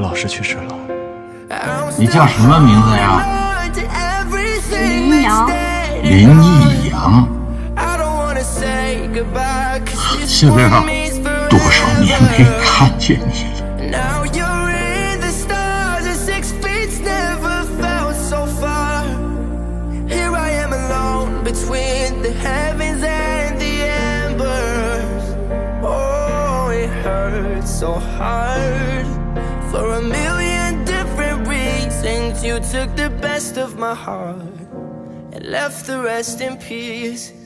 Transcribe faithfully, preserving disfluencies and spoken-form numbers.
老师去世了。 你叫什么名字呀？ 林一阳。 林一阳。小玲啊，多少年没看见你了。 Between the heavens and the embers, oh, it hurts so hard. For a million different reasons, you took the best of my heart and left the rest in peace.